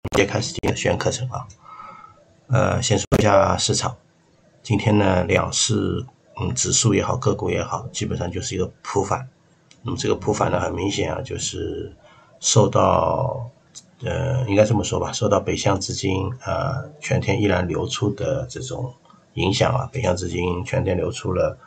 直接开始今天的学员课程啊。先说一下市场，今天呢两市指数也好，个股也好，基本上就是一个普反。那么这个普反呢，很明显啊，就是受到应该这么说吧，受到北向资金全天依然流出的这种影响啊，北向资金全天流出了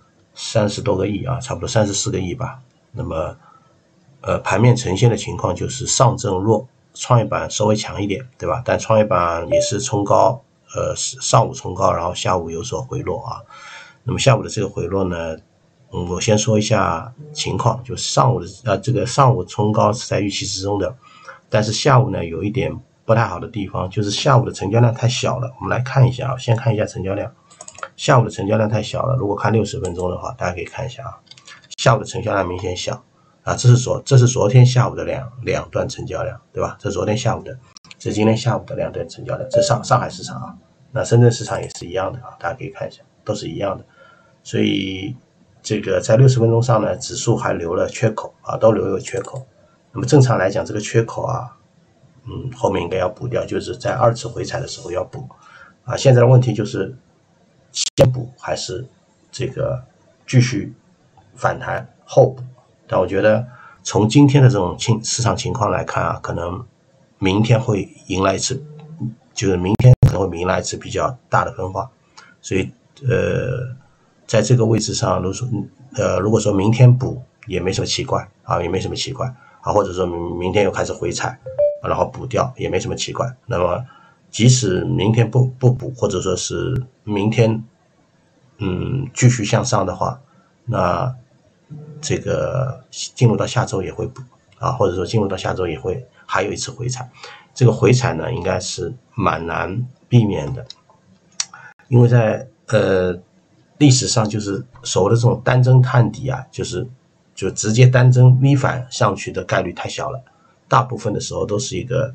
30多个亿啊，差不多34个亿吧。那么盘面呈现的情况就是上证弱，创业板稍微强一点，对吧？但创业板也是冲高，上午冲高，然后下午有所回落啊。那么下午的这个回落呢，我先说一下情况，就是上午的这个上午冲高是在预期之中的，但是下午呢有一点不太好的地方，就是下午的成交量太小了。我们来看一下啊，先看一下成交量。下午的成交量太小了，如果看60分钟的话，大家可以看一下啊，下午的成交量明显小啊，这是昨天下午的两段成交量，对吧？这是昨天下午的，这是今天下午的两段成交量，这是上海市场啊，那深圳市场也是一样的啊，大家可以看一下，都是一样的。所以这个在60分钟上呢，指数还留了缺口啊，都留有缺口。那么正常来讲，这个缺口啊，后面应该要补掉，就是在二次回踩的时候要补啊。现在的问题就是先补还是这个继续反弹后补？但我觉得从今天的这种市场情况来看啊，可能明天会迎来一次，就是明天可能会迎来一次比较大的分化。所以在这个位置上，如果说明天补也没什么奇怪啊，也没什么奇怪啊，或者说明天又开始回踩，然后补掉也没什么奇怪。那么即使明天不补，或者说是明天继续向上的话，那这个进入到下周也会补啊，或者说进入到下周也会还有一次回踩。这个回踩呢，应该是蛮难避免的，因为在历史上就是所谓的这种单针探底啊，就直接单针 V 反上去的概率太小了，大部分的时候都是一个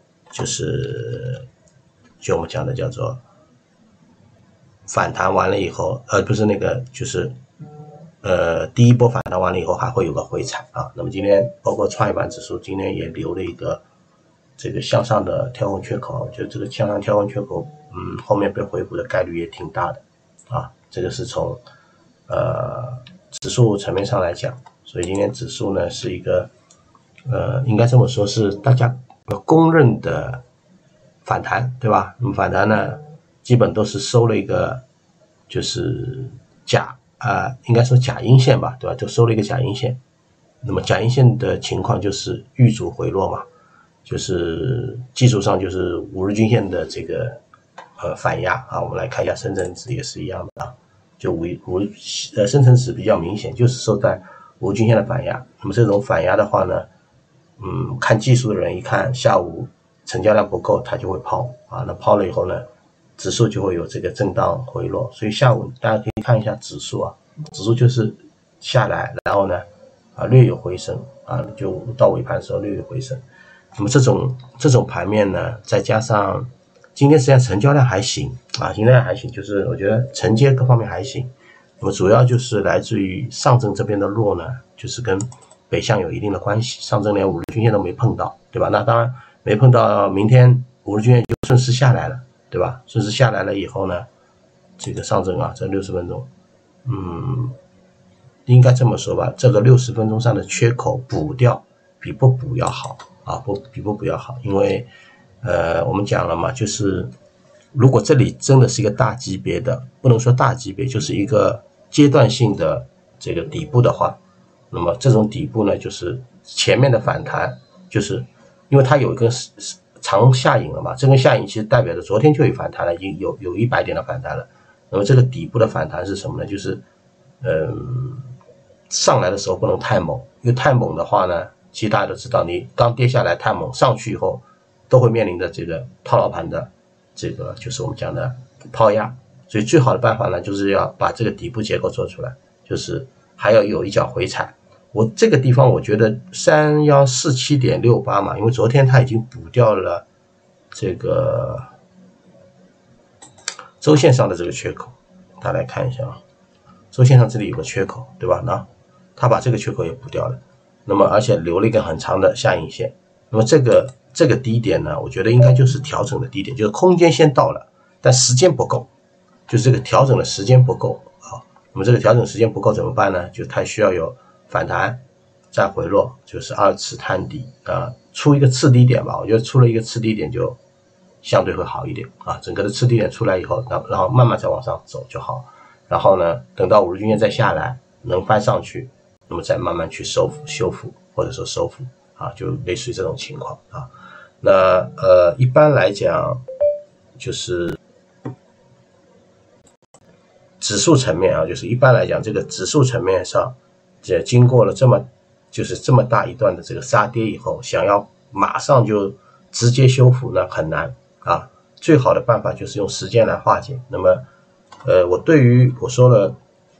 就我们讲的叫做反弹完了以后，不是那个就是第一波反弹完了以后还会有个回踩啊。那么今天包括创业板指数今天也留了一个这个向上的跳空缺口，就这个向上跳空缺口后面被回补的概率也挺大的啊。这个是从指数层面上来讲，所以今天指数呢是一个应该这么说，是大家公认的反弹，对吧？那么反弹呢基本都是收了一个就是应该说假阴线吧，对吧？就收了一个假阴线。那么假阴线的情况就是遇阻回落嘛，就是技术上就是5日均线的这个反压啊。我们来看一下深成指也是一样的啊，就深成指比较明显，就是受在5日均线的反压。那么这种反压的话呢，看技术的人一看下午成交量不够，他就会抛啊。那抛了以后呢，指数就会有这个震荡回落。所以下午大家可以看一下指数啊，指数就是下来，然后呢略有回升啊，就到尾盘的时候略有回升。那么这种盘面呢，再加上今天实际上成交量还行啊，今天还行，就是我觉得承接各方面还行。那么主要就是来自于上证这边的弱呢，就是跟北向有一定的关系，上证连5日均线都没碰到，对吧？那当然没碰到，明天5日均线就顺势下来了，对吧？顺势下来了以后呢，这个上证啊，这60分钟，应该这么说吧，这个60分钟上的缺口补掉比不补要好啊，比不补要好，因为我们讲了嘛，就是如果这里真的是一个大级别的，不能说大级别，就是一个阶段性的这个底部的话，那么这种底部呢，就是前面的反弹，就是因为它有一根长下影了嘛，这根下影其实代表着昨天就有反弹了，已经有100点的反弹了。那么这个底部的反弹是什么呢？就是上来的时候不能太猛，因为太猛的话呢，其实大家都知道，你刚跌下来太猛，上去以后都会面临着这个套牢盘的这个就是我们讲的抛压。所以最好的办法呢，就是要把这个底部结构做出来，就是还要有一脚回踩。我这个地方我觉得3147.68嘛，因为昨天它已经补掉了这个周线上的这个缺口，大家来看一下啊，周线上这里有个缺口，对吧？那它把这个缺口也补掉了，那么而且留了一根很长的下影线，那么这个这个低点呢，我觉得应该就是调整的低点，就是空间先到了，但时间不够，就是这个调整的时间不够啊。那么这个调整时间不够怎么办呢？就它需要有反弹再回落，就是二次探底啊，出一个次低点吧。我觉得出了一个次低点就相对会好一点啊。整个的次低点出来以后，然后慢慢再往上走就好。然后呢，等到5日均线再下来，能翻上去，那么再慢慢去修复或者说收复啊，就类似于这种情况啊。那一般来讲，就是指数层面啊，就是一般来讲，这个指数层面上，经过了这么大一段的这个杀跌以后，想要马上就直接修复呢很难啊。最好的办法就是用时间来化解。那么我说了，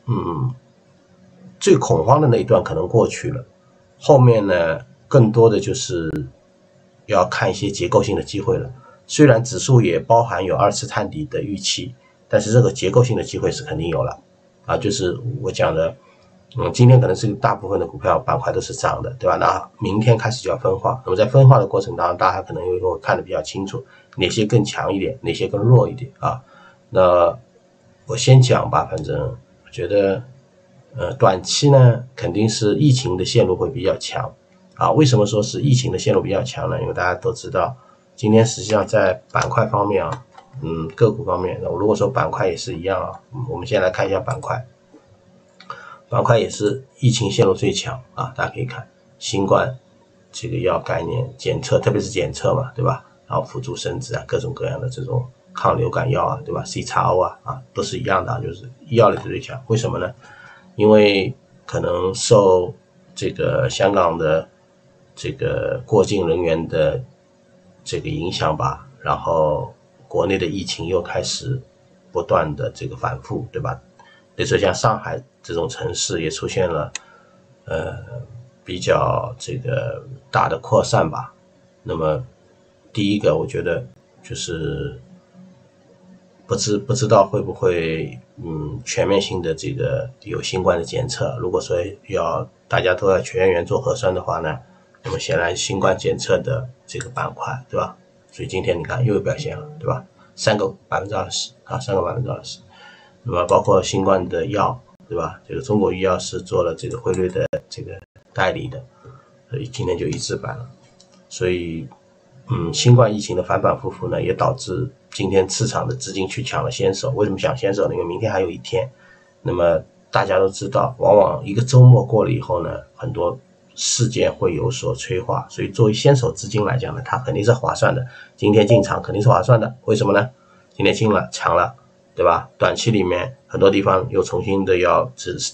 最恐慌的那一段可能过去了，后面呢更多的就是要看一些结构性的机会了。虽然指数也包含有2次探底的预期，但是这个结构性的机会是肯定有了啊。就是我讲的，今天可能是大部分的股票板块都是涨的，对吧？那明天开始就要分化，那么在分化的过程当中，大家可能会看得比较清楚，哪些更强一点，哪些更弱一点啊。那我先讲吧，反正我觉得短期呢肯定是疫情的线路会比较强啊。为什么说是疫情的线路比较强呢？因为大家都知道，今天实际上在板块方面啊，个股方面，如果说板块也是一样啊，我们先来看一下板块也是疫情线路最强啊。大家可以看新冠这个医药概念检测，特别是检测嘛，对吧？然后辅助生殖啊，各种各样的这种抗流感药啊，对吧 ？CXO 啊都是一样的，就是医药类是最强。为什么呢？因为可能受这个香港的这个过境人员的这个影响吧，然后国内的疫情又开始不断的这个反复，对吧？比如说像上海这种城市也出现了比较这个大的扩散吧。那么第一个我觉得就是不知道会不会全面性的这个有新冠的检测。如果说大家都要全员做核酸的话呢，那么显然新冠检测的这个板块，对吧？所以今天你看又有表现了，对吧？3个20%啊，3个20%。那么包括新冠的药，对吧？这个中国医药是做了这个辉瑞的这个代理的，所以今天就一字板了。所以新冠疫情的反反复复呢，也导致今天市场的资金去抢了先手。为什么抢先手呢？因为明天还有一天。那么大家都知道，往往一个周末过了以后呢，很多事件会有所催化，所以作为先手资金来讲呢，它肯定是划算的。今天进场肯定是划算的，为什么呢？今天进了抢了，对吧？短期里面很多地方又重新的要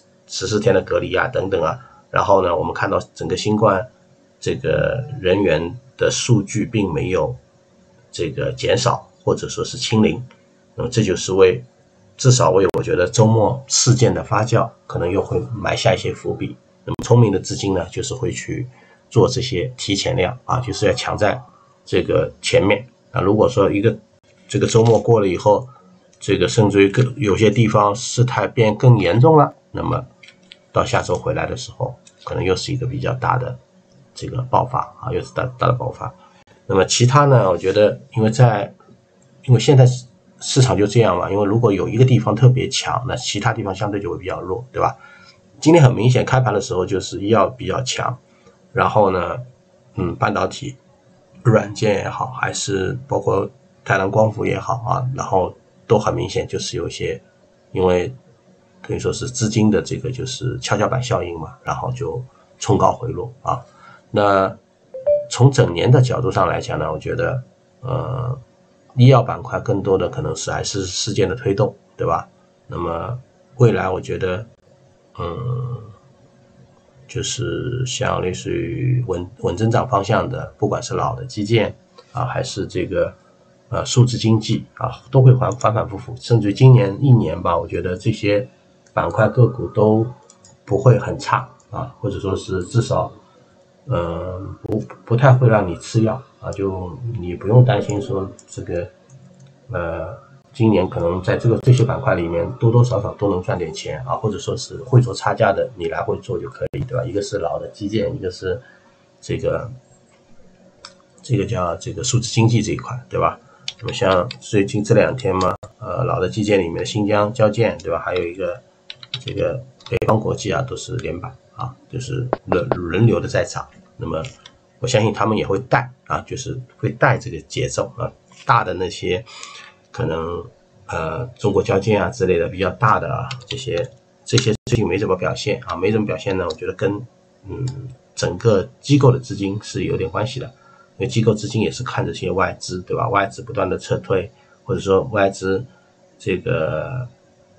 14天的隔离啊等等啊，然后呢，我们看到整个新冠这个人员的数据并没有这个减少或者说是清零，那么这就是至少为我觉得周末事件的发酵可能又会埋下一些伏笔。那么聪明的资金呢，就是会去做这些提前量啊，就是要抢在这个前面啊。如果说这个周末过了以后，这个甚至于有些地方事态变更严重了，那么到下周回来的时候，可能又是一个比较大的这个爆发啊，又是大的爆发。那么其他呢，我觉得因为现在市场就这样嘛，因为如果有一个地方特别强，那其他地方相对就会比较弱，对吧？今天很明显开盘的时候就是医药比较强，然后呢半导体软件也好，还是包括太阳光伏也好啊，然后都很明显就是有些因为可以说是资金的这个就是跷跷板效应嘛，然后就冲高回落啊。那从整年的角度上来讲呢，我觉得医药板块更多的可能是还是事件的推动，对吧？那么未来我觉得就是像类似于稳增长方向的，不管是老的基建啊，还是这个数字经济啊，都会反反复复，甚至今年1年吧，我觉得这些板块个股都不会很差啊，或者说是至少不太会让你吃药啊，就你不用担心说这个今年可能在这些板块里面多多少少都能赚点钱啊，或者说是会做差价的，你来回做就可以，对吧？一个是老的基建，一个是这这个叫这个数字经济这一块，对吧？那么像最近这2天嘛，老的基建里面的新疆交建，对吧？还有一个这个北方国际啊，都是连板啊，就是轮流的在涨。那么我相信他们也会带啊，就是会带这个节奏啊，大的那些可能中国交建啊之类的比较大的啊，这些最近没怎么表现啊，没怎么表现呢，我觉得跟整个机构的资金是有点关系的。因为机构资金也是看这些外资，对吧？外资不断的撤退，或者说外资这个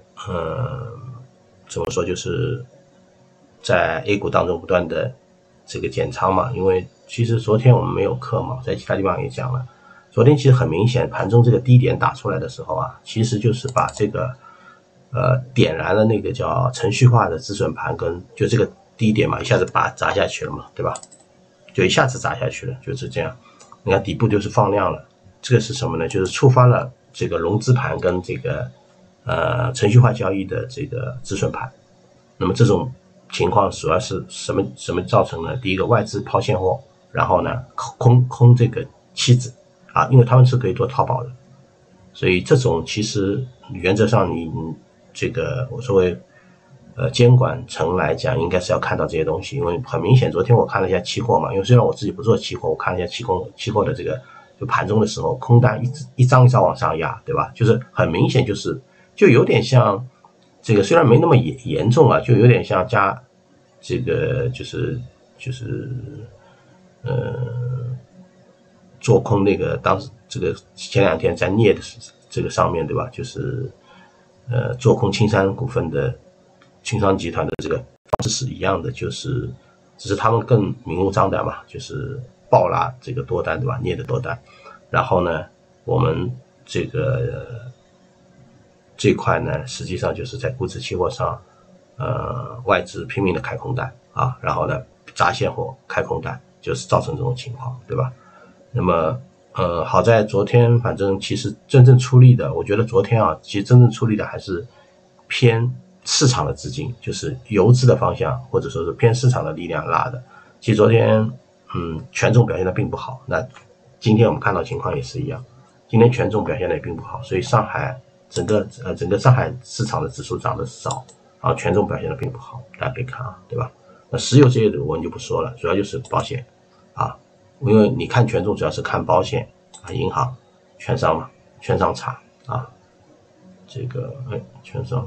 怎么说，就是在 A 股当中不断的这个减仓嘛。因为其实昨天我们没有课嘛，在其他地方也讲了，昨天其实很明显，盘中这个低点打出来的时候啊，其实就是把这个点燃了那个叫程序化的止损盘，跟就这个低点嘛，一下子把它砸下去了嘛，对吧？就一下子砸下去了，就是这样。你看底部就是放量了，这个是什么呢？就是触发了这个融资盘跟这个程序化交易的这个止损盘。那么这种情况主要是什么造成呢？第一个，外资抛现货，然后呢空这个期指啊，因为他们是可以做套保的，所以这种其实原则上你这个我作为监管层来讲，应该是要看到这些东西。因为很明显，昨天我看了一下期货嘛，因为虽然我自己不做期货，我看了一下期货的这个就盘中的时候，空单一张一张往上压，对吧？就是很明显，就有点像这个，虽然没那么严重啊，就有点像加这个就是做空那个当时这个前2天在镍的这个上面，对吧？就是做空青山股份的青商集团的这个方式是一样的，就是只是他们更明目张胆嘛，就是暴拉这个多单，对吧？镍的多单。然后呢，我们这块呢，实际上就是在股指期货上，外资拼命的开空单啊，然后呢砸现货开空单，就是造成这种情况，对吧？那么好在昨天反正其实真正出力的，我觉得昨天啊，其实真正出力的还是偏市场的资金，就是游资的方向，或者说是偏市场的力量拉的。其实昨天权重表现的并不好，那今天我们看到情况也是一样，今天权重表现的也并不好，所以上海整个上海市场的指数涨得少，然后权重表现的并不好，大家可以看啊，对吧？那石油这些的我们就不说了，主要就是保险啊，因为你看权重主要是看保险啊、银行、券商嘛，券商差啊，这个券商。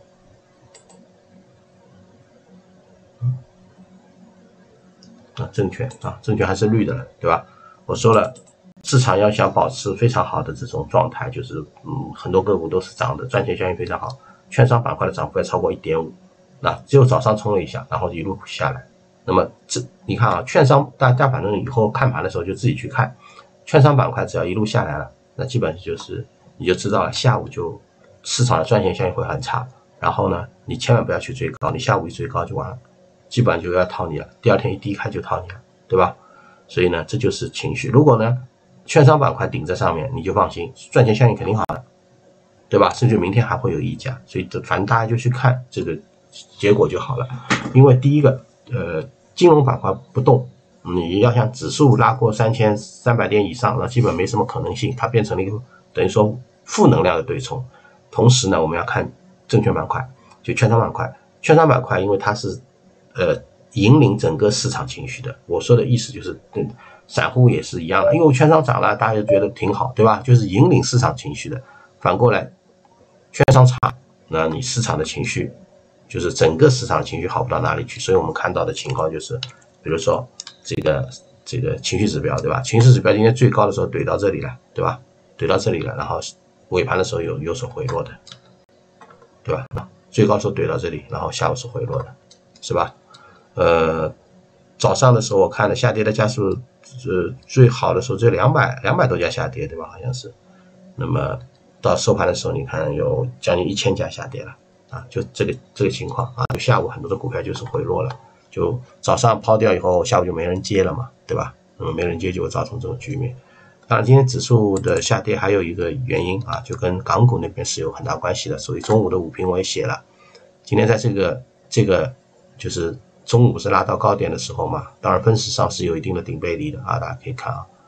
证券还是绿的了，对吧？我说了，市场要想保持非常好的这种状态，就是很多个股都是涨的，赚钱效应非常好，券商板块的涨幅要超过 1.5， 那只有早上冲了一下，然后一路下来。那么你看啊，券商大家反正以后看盘的时候就自己去看，券商板块只要一路下来了，那基本就是你就知道了，下午就市场的赚钱效应会很差，然后呢，你千万不要去追高，你下午一追高就完了。基本上就要套你了，第二天一低开就套你了，对吧？所以呢，这就是情绪。如果呢，券商板块顶在上面，你就放心，赚钱效应肯定好的，对吧？甚至明天还会有溢价，所以反正大家就去看这个结果就好了。因为第一个，金融板块不动，你要像指数拉过3300点以上，那基本没什么可能性，它变成了一个等于说负能量的对冲。同时呢，我们要看证券板块，就券商板块，券商板块因为它是引领整个市场情绪的。我说的意思就是，散户也是一样的，因为券商涨了，大家就觉得挺好，对吧？就是引领市场情绪的。反过来，券商差，那你市场的情绪，就是整个市场情绪好不到哪里去。所以我们看到的情况就是，比如说这个情绪指标，对吧？情绪指标今天最高的时候怼到这里了，对吧？怼到这里了，然后尾盘的时候有所回落的，对吧？最高时候怼到这里，然后下午是回落的，是吧？早上的时候我看了下跌的家数，最好的时候只有200多家下跌，对吧？好像是。那么到收盘的时候，你看有将近1000家下跌了啊，就这个情况啊。就下午很多的股票就是回落了，就早上抛掉以后，下午就没人接了嘛，对吧？那么没人接就会造成这种局面。当然，今天指数的下跌还有一个原因啊，就跟港股那边是有很大关系的。所以中午的午评我也写了，今天在这个就是中午不是拉到高点的时候嘛，当然分时上是有一定的顶背离的啊，大家可以看啊。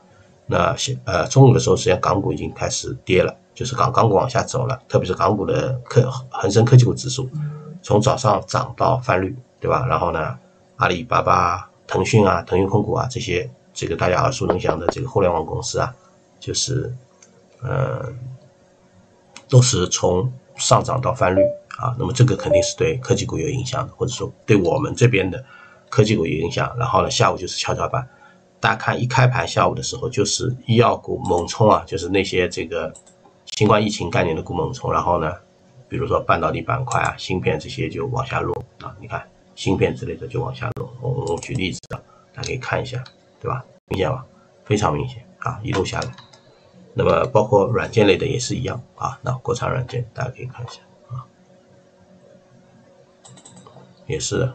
那中午的时候，实际上港股已经开始跌了，就是港股往下走了，特别是港股的恒生科技股指数，从早上涨到翻绿，对吧？然后呢，阿里巴巴、腾讯啊、腾讯控股啊这些这个大家耳熟能详的这个互联网公司啊，就是都是从上涨到翻绿啊。那么这个肯定是对科技股有影响的，或者说对我们这边的科技股有影响。然后呢，下午就是跷跷板。大家看一开盘下午的时候，就是医药股猛冲啊，就是那些这个新冠疫情概念的股猛冲，然后呢，比如说半导体板块啊、芯片这些就往下落啊。你看芯片之类的就往下落，我举例子啊，大家可以看一下，对吧？明显吧？非常明显啊，一路下来。那么包括软件类的也是一样啊，那国产软件大家可以看一下啊，也是。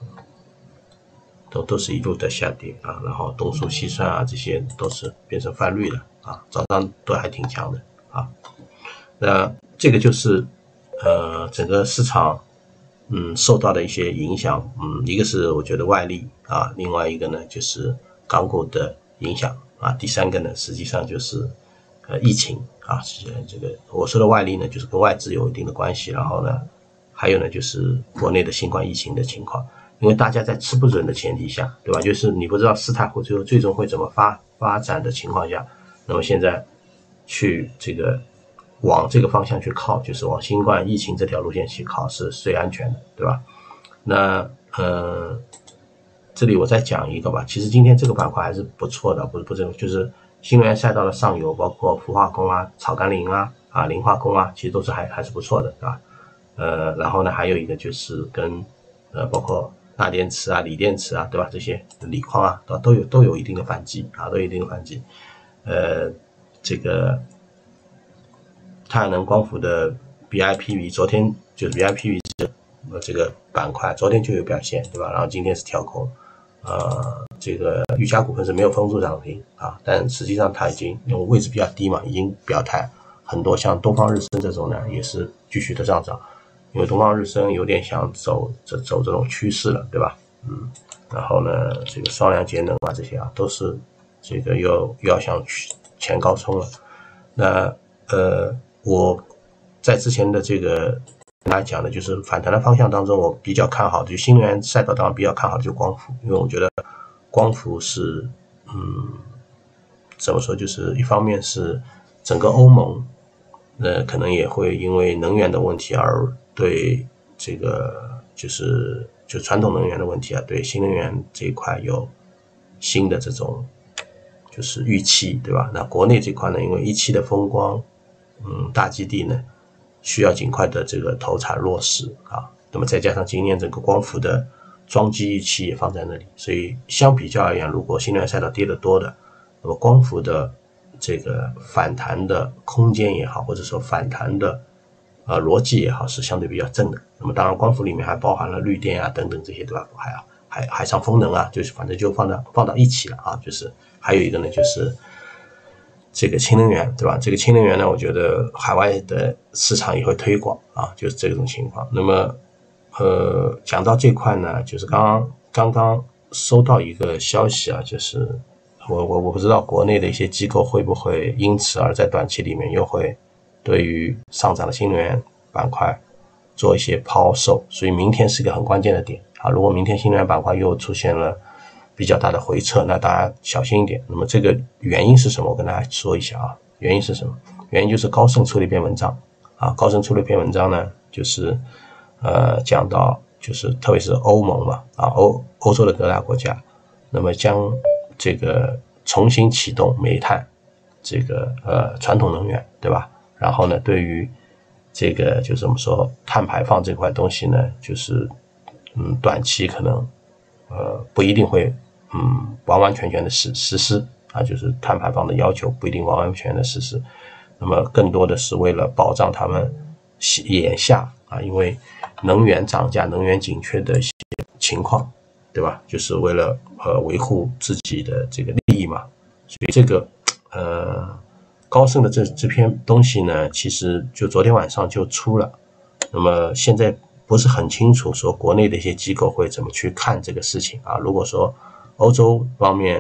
都是一路的下跌啊，然后东数西算啊这些都是变成翻绿了啊，早上都还挺强的啊。那这个就是整个市场受到的一些影响，一个是我觉得外力啊，另外一个呢就是港股的影响啊，第三个呢实际上就是疫情啊，这个我说的外力呢就是跟外资有一定的关系，然后呢还有呢就是国内的新冠疫情的情况。因为大家在吃不准的前提下，对吧？就是你不知道事态会最终会怎么发展的情况下，那么现在去这个往这个方向去靠，就是往新冠疫情这条路线去靠是最安全的，对吧？那这里我再讲一个吧。其实今天这个板块还是不错的，不是就是新能源赛道的上游，包括氟化工啊、草甘膦啊、磷化工啊，其实都是还是不错的，对吧？然后呢，还有一个就是跟包括钠电池啊、锂电池啊，对吧？这些锂矿啊，都有一定的反击啊，都有一定的反击。这个太阳能光伏的 BIPV， 昨天就是 BIPV 这个板块，昨天就有表现，对吧？然后今天是跳空，这个裕嘉股份是没有封住涨停啊，但实际上它已经因为位置比较低嘛，已经表态，很多像东方日升这种呢，也是继续的上涨。因为东方日升有点想走这种趋势了，对吧？然后呢，这个双量节能啊这些啊，都是这个又要想前高冲了。那我在之前的这个跟大家讲的就是反弹的方向当中，我比较看好的就新能源赛道当中比较看好的就光伏，因为我觉得光伏是怎么说，就是一方面是整个欧盟可能也会因为能源的问题而对这个就传统能源的问题啊，对新能源这一块有新的这种就是预期，对吧？那国内这块呢，因为一期的风光大基地呢需要尽快的这个投产落实啊，那么再加上今年整个光伏的装机预期也放在那里，所以相比较而言，如果新能源赛道跌得多的，那么光伏的这个反弹的空间也好，或者说反弹的逻辑也好，是相对比较正的。那么当然光伏里面还包含了绿电啊等等这些，对吧？还海上风能啊，就是反正就放到一起了啊。就是还有一个呢，就是这个氢能源，对吧？这个氢能源呢，我觉得海外的市场也会推广啊，就是这种情况。那么讲到这块呢，就是刚刚收到一个消息啊，就是我不知道国内的一些机构会不会因此而在短期里面又会对于上涨的新能源板块做一些抛售，所以明天是一个很关键的点啊。如果明天新能源板块又出现了比较大的回撤，那大家小心一点。那么这个原因是什么？我跟大家说一下啊。原因是什么？原因就是高盛出了一篇文章啊。高盛出了一篇文章呢，就是讲到就是特别是欧盟嘛啊，欧洲的各大国家，那么将这个重新启动煤炭这个传统能源，对吧？然后呢，对于这个就是我们说碳排放这块东西呢，就是短期可能不一定会完完全全的实施啊，就是碳排放的要求不一定完完全全的实施。那么更多的是为了保障他们眼下啊，因为能源涨价、能源紧缺的一些情况，对吧？就是为了维护自己的这个利益嘛。所以这个高盛的这篇东西呢，其实就昨天晚上就出了。那么现在不是很清楚说国内的一些机构会怎么去看这个事情啊。如果说欧洲方面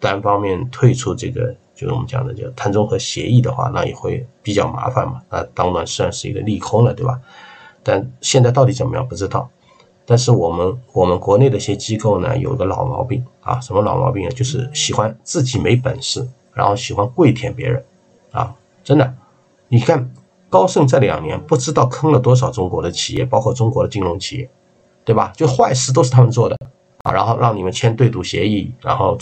单方面退出这个就是我们讲的叫碳中和协议的话，那也会比较麻烦嘛，那当然算是一个利空了，对吧？但现在到底怎么样不知道。但是我们国内的一些机构呢，有个老毛病啊，什么老毛病呢？就是喜欢自己没本事，然后喜欢跪舔别人啊，真的，你看高盛这2年不知道坑了多少中国的企业，包括中国的金融企业，对吧？就坏事都是他们做的啊，然后让你们签对赌协议，然后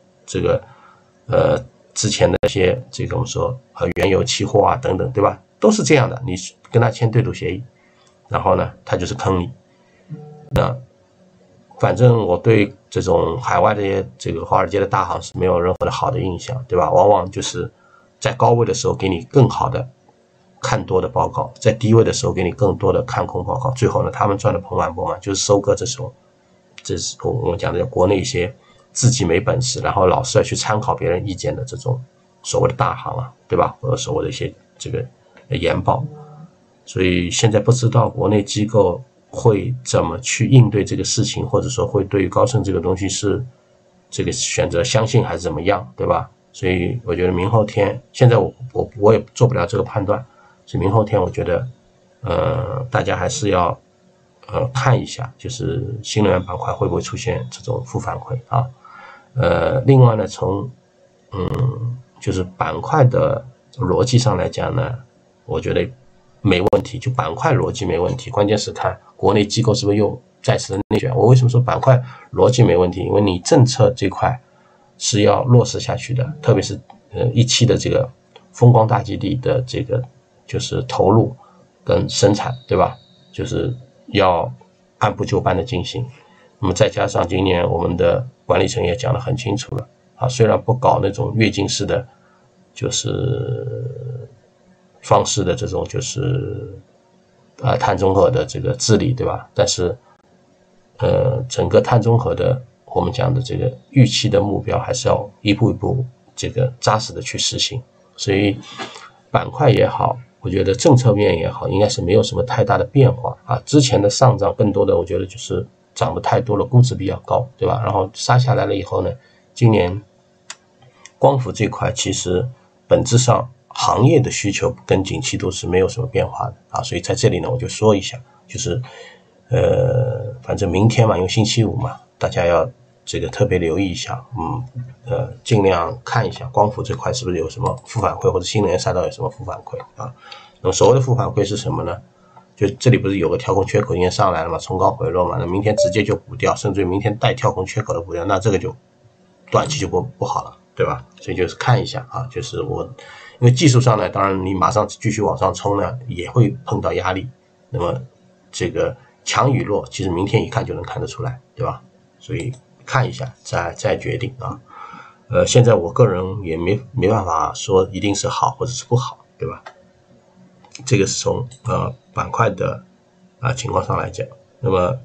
之前的一些这个我们说原油期货啊等等，对吧？都是这样的，你跟他签对赌协议，然后呢，他就是坑你。那反正我对这种海外的这个华尔街的大行是没有任何的好的印象，对吧？往往就是在高位的时候给你更好的看多的报告，在低位的时候给你更多的看空报告，最后呢，他们赚得盆满钵满，就是收割这是我们讲的国内一些自己没本事，然后老是要去参考别人意见的这种所谓的大行啊，对吧？或者所谓的一些这个研报，所以现在不知道国内机构会怎么去应对这个事情，或者说会对于高盛这个东西是这个选择相信还是怎么样，对吧？所以我觉得明后天，现在我也做不了这个判断，所以明后天我觉得大家还是要看一下，就是新能源板块会不会出现这种负反馈啊？另外呢，从就是板块的逻辑上来讲呢，我觉得没问题，就板块逻辑没问题，关键是看国内机构是不是又再次的内卷。我为什么说板块逻辑没问题？因为你政策这块是要落实下去的，特别是一期的这个风光大基地的这个就是投入跟生产，对吧？就是要按部就班的进行。那么再加上今年我们的管理层也讲得很清楚了啊，虽然不搞那种跃进式的就是方式的这种就是碳中和的这个治理，对吧？但是整个碳中和的我们讲的这个预期的目标还是要一步一步这个扎实的去实行。所以板块也好，我觉得政策面也好，应该是没有什么太大的变化啊。之前的上涨更多的我觉得就是涨得太多了，估值比较高，对吧？然后杀下来了以后呢，今年光伏这块其实本质上行业的需求跟景气度是没有什么变化的啊，所以在这里呢我就说一下，就是反正明天嘛，因为星期五嘛，大家要这个特别留意一下，尽量看一下光伏这块是不是有什么负反馈，或者新能源赛道有什么负反馈啊。那么所谓的负反馈是什么呢？就这里不是有个跳空缺口已经上来了嘛，冲高回落嘛，那明天直接就补掉，甚至于明天带跳空缺口的补掉，那这个就短期就不好了，对吧？所以就是看一下啊，就是因为技术上呢，当然你马上继续往上冲呢，也会碰到压力。那么这个强与弱，其实明天一看就能看得出来，对吧？所以看一下再决定啊。现在我个人也没办法说一定是好或者是不好，对吧？这个是从板块的情况上来讲。那么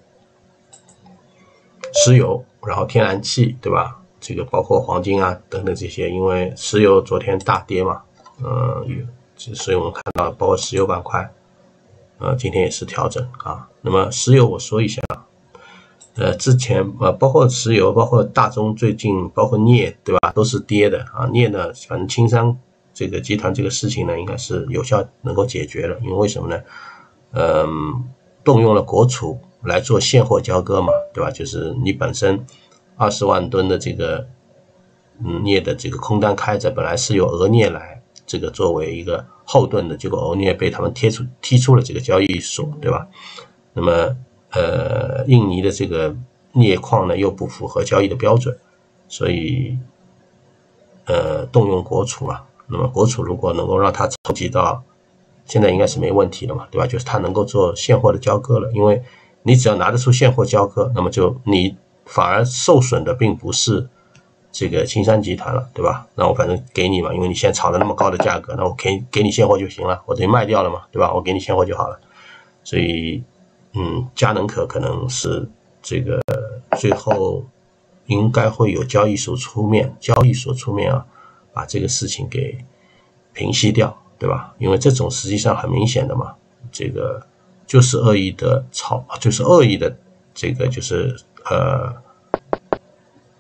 石油，然后天然气，对吧？这个包括黄金啊等等这些，因为石油昨天大跌嘛，所以我们看到包括石油板块，今天也是调整啊。那么石油我说一下，之前包括石油，包括大宗最近，包括镍，对吧，都是跌的啊。镍呢，反正青山这个集团这个事情呢，应该是有效能够解决了，因为为什么呢？动用了国储来做现货交割嘛，对吧？就是你本身20万吨的这个镍的这个空单开着，本来是由俄镍来这个作为一个后盾的，结果俄镍被他们踢出了这个交易所，对吧？那么印尼的这个镍矿呢又不符合交易的标准，所以动用国储嘛。那么国储如果能够让它筹集到，现在应该是没问题了嘛，对吧？就是它能够做现货的交割了，因为你只要拿得出现货交割，那么就你反而受损的并不是这个青山集团了，对吧？那我反正给你嘛，因为你现在炒的那么高的价格，那我给你现货就行了，我等于卖掉了嘛，对吧？我给你现货就好了。所以佳能可能是这个最后应该会有交易所出面啊，把这个事情给平息掉，对吧？因为这种实际上很明显的嘛，这个就是恶意的就是恶意的这个就是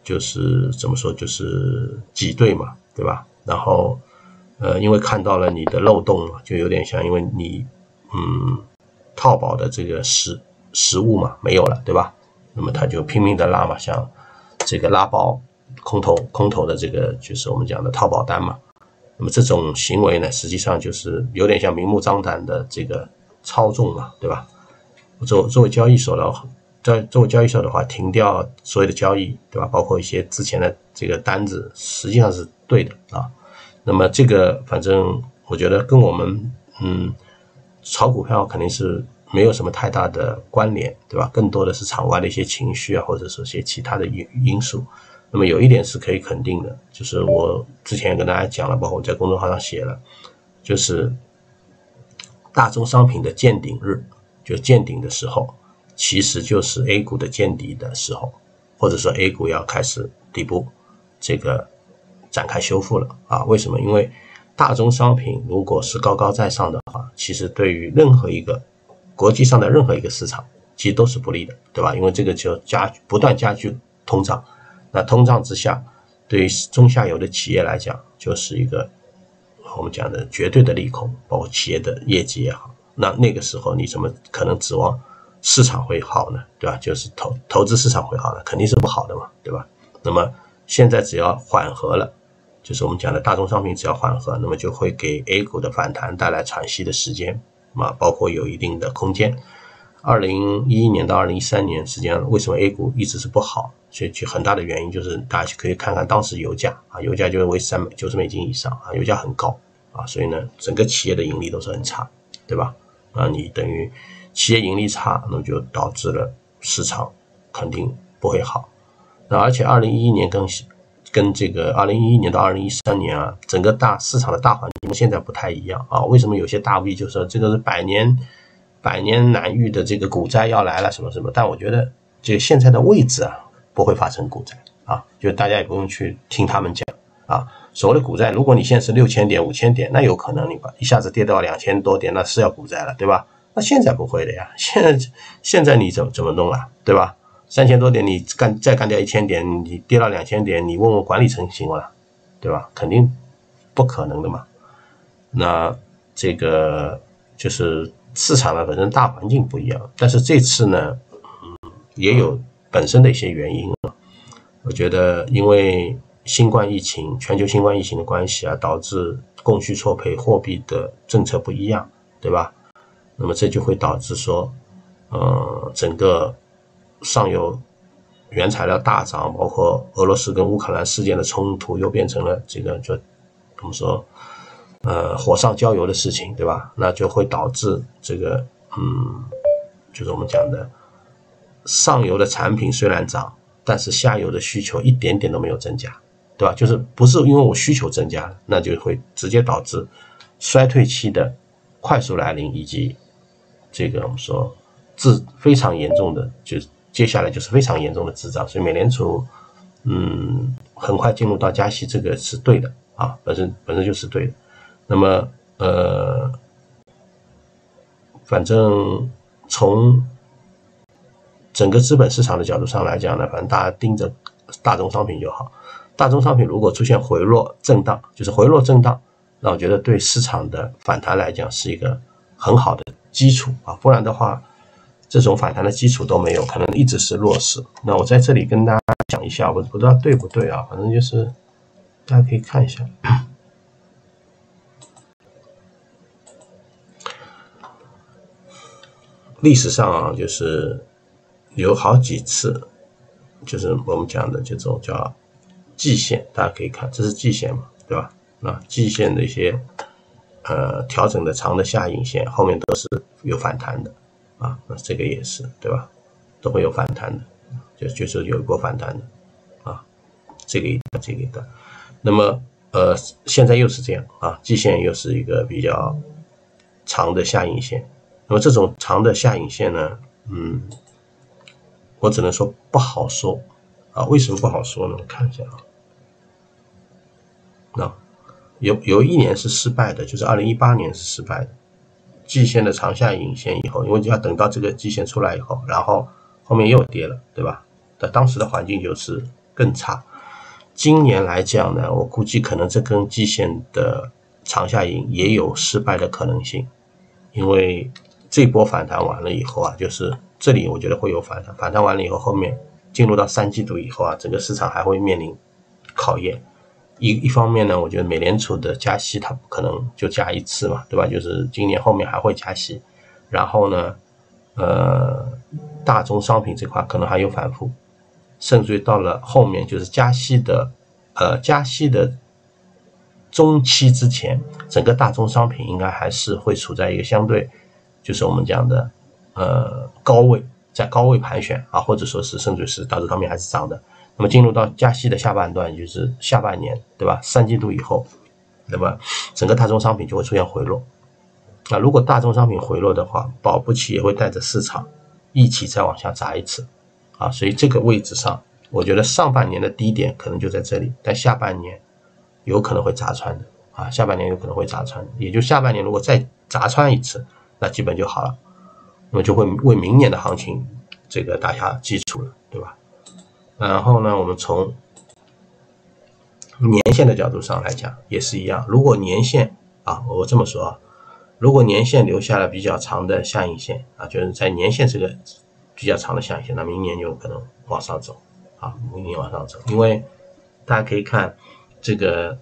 就是怎么说，就是挤兑嘛，对吧？然后因为看到了你的漏洞嘛，就有点像因为你套保的这个实物嘛没有了，对吧？那么他就拼命的拉嘛，像这个拉爆空头的这个就是我们讲的套保单嘛。那么这种行为呢，实际上就是有点像明目张胆的这个操纵嘛，对吧？作为交易所的话，停掉所有的交易，对吧？包括一些之前的这个单子，实际上是对的啊。那么这个反正我觉得跟我们炒股票肯定是没有什么太大的关联，对吧？更多的是场外的一些情绪啊，或者说一些其他的因素。那么有一点是可以肯定的，就是我之前也跟大家讲了，包括我在公众号上写了，就是大宗商品的见顶日，就见顶的时候，其实就是 A 股的见底的时候，或者说 A 股要开始底部这个展开修复了啊。为什么？因为大宗商品如果是高高在上的话，其实对于任何一个国际上的任何一个市场其实都是不利的，对吧？因为这个就不断加剧通胀，那通胀之下对于中下游的企业来讲就是一个我们讲的绝对的利空，包括企业的业绩也好，那个时候你怎么可能指望市场会好呢？对吧？就是投资市场会好呢，肯定是不好的嘛，对吧？那么现在只要缓和了，就是我们讲的大宗商品只要缓和，那么就会给 A 股的反弹带来喘息的时间啊，包括有一定的空间。2011年到2013年，实际上为什么 A 股一直是不好？所以很大的原因就是大家可以看看当时油价啊，油价就维持在90美金以上啊，油价很高啊，所以呢，整个企业的盈利都是很差，对吧？啊，你等于企业盈利差，那么就导致了市场肯定不会好。那而且2011年跟这个2011年到2013年啊，整个市场的大环境跟现在不太一样啊。为什么有些大 V 就说这个是百年难遇的这个股灾要来了什么什么？但我觉得这个现在的位置啊，不会发生股灾啊，就大家也不用去听他们讲啊。所谓的股灾，如果你现在是6000点、5000点，那有可能你一下子跌到2000多点，那是要股灾了，对吧？那现在不会的呀，现在你怎么弄啊，对吧？3000多点你再干掉1000点，你跌到2000点，你问问管理层行了，对吧？肯定不可能的嘛。那这个就是市场的本身大环境不一样，但是这次呢，也有本身的一些原因啊。我觉得因为全球新冠疫情的关系啊，导致供需错配，货币的政策不一样，对吧？那么这就会导致说，整个上游原材料大涨，包括俄罗斯跟乌克兰事件的冲突，又变成了这个就怎么说，火上浇油的事情，对吧？那就会导致这个，就是我们讲的上游的产品虽然涨，但是下游的需求一点点都没有增加，对吧？就是不是因为我需求增加了，那就会直接导致衰退期的快速来临，以及这个我们说非常严重的，就是接下来就是非常严重的滞胀。所以美联储很快进入到加息，这个是对的啊，本身就是对的。那么反正从整个资本市场的角度上来讲呢，反正大家盯着大宗商品就好。大宗商品如果出现回落震荡，就是回落震荡，那我觉得对市场的反弹来讲是一个很好的基础啊，不然的话这种反弹的基础都没有，可能一直是弱势。那我在这里跟大家讲一下，我不知道对不对啊，反正就是大家可以看一下。历史上啊，就是有好几次，就是我们讲的这种叫季线，大家可以看，这是季线嘛，对吧？那季线的一些调整的长的下影线，后面都是有反弹的啊，那这个也是，对吧？都会有反弹的，就是有一波反弹的啊，这个一段。那么现在又是这样啊，季线又是一个比较长的下影线。那么这种长的下影线呢，我只能说不好说啊。为什么不好说呢？我看一下啊，那有一年是失败的，就是2018年是失败的，季线的长下影线以后，因为要等到这个季线出来以后，然后后面又跌了，对吧？但当时的环境就是更差。今年来讲呢，我估计可能这根季线的长下影也有失败的可能性，因为这波反弹完了以后啊，就是这里我觉得会有反弹，反弹完了以后，后面进入到3季度以后啊，整个市场还会面临考验。一方面呢，我觉得美联储的加息它不可能就加一次嘛，对吧？就是今年后面还会加息，然后呢，大宗商品这块可能还有反复，甚至于到了后面就是加息的中期之前，整个大宗商品应该还是会处在一个相对，就是我们讲的高位，在高位盘旋啊，或者说是甚至是大宗商品还是涨的。那么进入到加息的下半段，就是下半年，对吧？3季度以后，那么整个大宗商品就会出现回落。那如果大宗商品回落的话，保不齐也会带着市场一起再往下砸一次啊。所以这个位置上，我觉得上半年的低点可能就在这里，但下半年有可能会砸穿的啊，下半年有可能会砸穿，也就下半年如果再砸穿一次，那基本就好了，那么就会为明年的行情这个打下基础了，对吧？然后呢，我们从年线的角度上来讲也是一样，如果年线啊，我这么说啊，如果年线留下了比较长的下影线啊，就是在年线这个比较长的下影线，那明年有可能往上走啊，明年往上走，因为大家可以看这个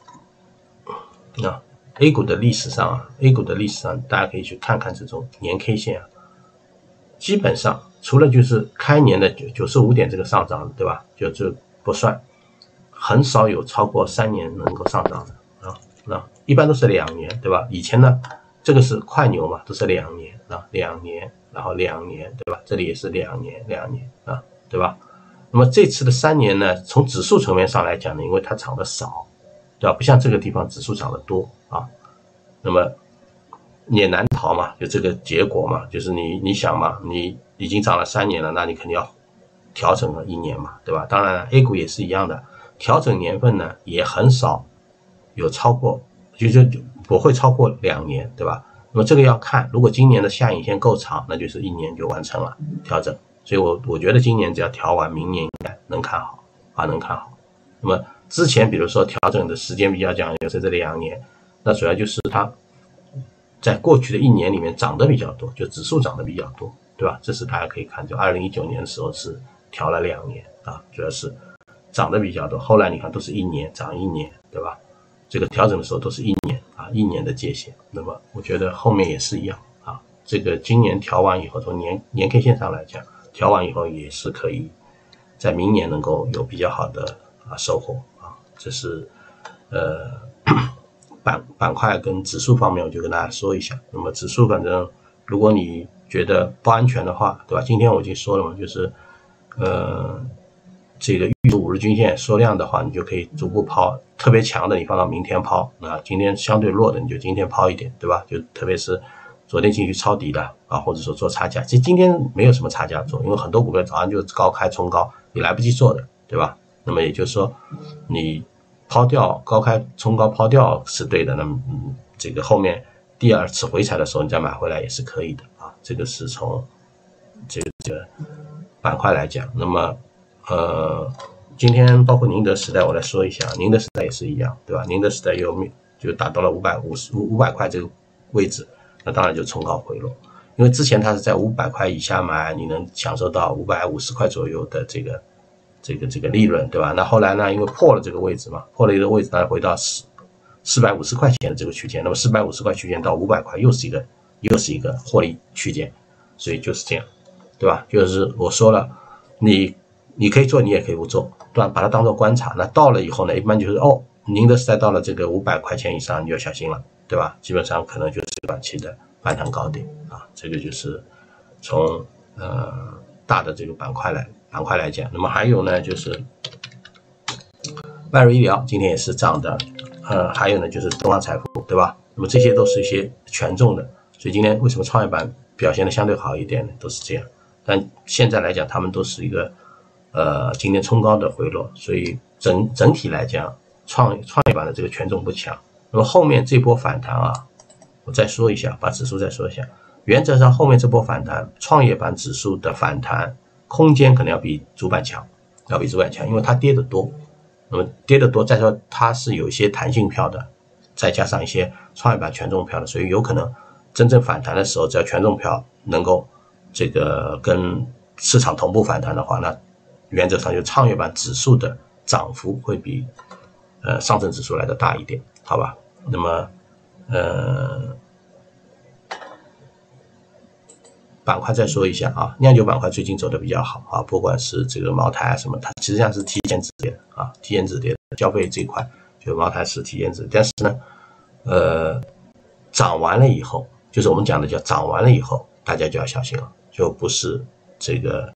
A 股的历史上啊 ，A 股的历史上大家可以去看看这种年 K 线啊，基本上除了就是开年的95点这个上涨，对吧？就这不算，很少有超过3年能够上涨的啊。那一般都是2年，对吧？以前呢，这个是快牛嘛，都是2年啊，2年，然后2年，对吧？这里也是2年啊，对吧？那么这次的3年呢，从指数层面上来讲呢，因为它涨得少，对吧？不像这个地方指数涨得多啊，那么也难逃嘛，就这个结果嘛，就是你想嘛，你已经涨了3年了，那你肯定要调整了1年嘛，对吧？当然 A 股也是一样的，调整年份呢也很少有超过，就不会超过2年，对吧？那么这个要看，如果今年的下影线够长，那就是1年就完成了调整。所以我觉得今年只要调完，明年应该能看好啊，能看好。那么之前比如说调整的时间比较讲，就是这2年，那主要就是它在过去的1年里面涨得比较多，就指数涨得比较多，对吧？这是大家可以看，就2019年的时候是调了2年啊，主要是涨得比较多。后来你看都是1年涨1年，对吧？这个调整的时候都是1年啊，1年的界限。那么我觉得后面也是一样啊，这个今年调完以后，从年 K 线上来讲，调完以后也是可以在明年能够有比较好的收获啊。这是板块跟指数方面我就跟大家说一下。那么指数反正如果你觉得不安全的话，对吧？今天我已经说了嘛，就是这个预5日均线缩量的话，你就可以逐步抛，特别强的你放到明天抛，那今天相对弱的你就今天抛一点，对吧？就特别是昨天进去抄底的啊，或者说做差价，其实今天没有什么差价做，因为很多股票早上就高开冲高，你来不及做的，对吧？那么也就是说你抛掉高开冲高抛掉是对的，那么这个后面第2次回踩的时候你再买回来也是可以的啊。这个是从这个板块来讲。那么今天包括宁德时代我来说一下，宁德时代也是一样，对吧？宁德时代就达到了500块这个位置，那当然就冲高回落，因为之前它是在500块以下买，你能享受到550块左右的这个利润，对吧？那后来呢，因为破了这个位置嘛，破了一个位置，它回到450块钱的这个区间，那么450块区间到500块又是一个获利区间，所以就是这样，对吧？就是我说了，你可以做，你也可以不做，对吧？把它当做观察。那到了以后呢，一般就是宁德时代到了这个500块钱以上，你就要小心了，对吧？基本上可能就是短期的反弹高点啊。这个就是从大的这个板块来讲。那么还有呢，就是迈瑞医疗今天也是涨的，还有呢就是东方财富，对吧？那么这些都是一些权重的，所以今天为什么创业板表现的相对好一点呢？都是这样。但现在来讲，他们都是一个今天冲高的回落，所以整体来讲，创业板的这个权重不强。那么后面这波反弹啊，我再说一下，把指数再说一下。原则上后面这波反弹，创业板指数的反弹空间可能要比主板强要比资管强，因为它跌得多。那么跌得多，再说它是有一些弹性票的，再加上一些创业板权重票的，所以有可能真正反弹的时候，只要权重票能够这个跟市场同步反弹的话，那原则上就创业板指数的涨幅会比上证指数来的大一点，好吧？那么板块再说一下啊，酿酒板块最近走的比较好啊，不管是这个茅台啊什么，它实际上是提前止跌的啊，提前止跌的，消费这一块就茅台是提前止跌，但是呢，涨完了以后，就是我们讲的叫涨完了以后，大家就要小心了，就不是这个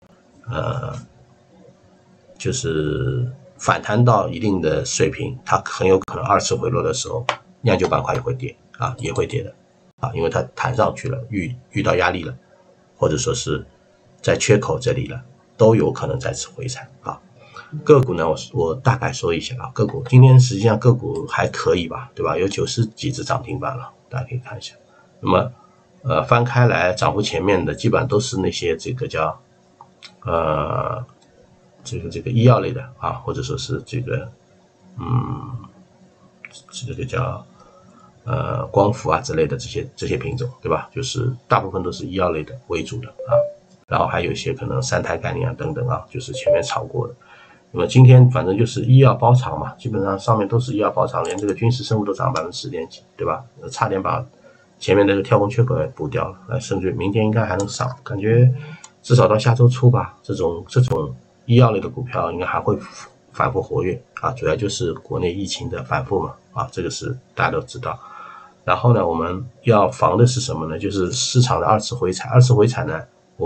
就是反弹到一定的水平，它很有可能二次回落的时候，酿酒板块也会跌啊，也会跌的啊，因为它弹上去了，遇到压力了。或者说是在缺口这里了，都有可能再次回踩啊。个股呢，我大概说一下啊，个股今天实际上个股还可以吧，对吧？有90几只涨停板了，大家可以看一下。那么翻开来涨幅前面的基本上都是那些这个叫这个医药类的啊，或者说是这个这个叫光伏啊之类的这些品种，对吧？就是大部分都是医药类的为主的啊，然后还有一些可能三胎概念啊等等啊，就是前面炒过的。那么今天反正就是医药包场嘛，基本上上面都是医药包场，连这个军事生物都涨10%几，对吧？差点把前面那个跳空缺口也补掉了，甚至明天应该还能上，感觉至少到下周初吧，这种医药类的股票应该还会反复活跃啊，主要就是国内疫情的反复嘛啊，这个是大家都知道。然后呢，我们要防的是什么呢？就是市场的二次回踩。二次回踩呢，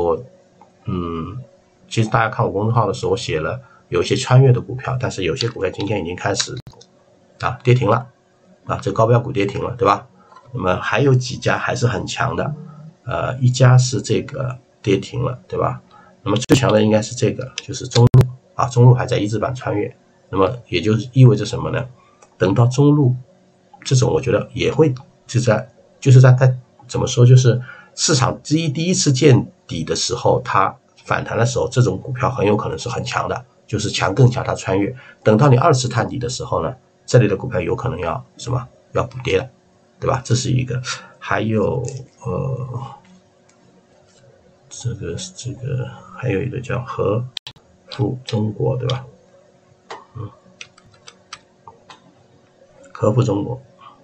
其实大家看我公众号的时候，我写了有一些穿越的股票，但是有些股票今天已经开始跌停了啊，这高标股跌停了，对吧？那么还有几家还是很强的，一家是这个跌停了，对吧？那么最强的应该是这个，就是中路啊，中路还在一字板穿越，那么也就意味着什么呢？等到中路这种，我觉得也会就是在怎么说，就是市场第一次见底的时候，它反弹的时候，这种股票很有可能是很强的，就是强更强，它穿越。等到你二次探底的时候呢，这类的股票有可能要什么？要补跌了，对吧？这是一个。还有这个还有一个叫和富中国，对吧？和富中国，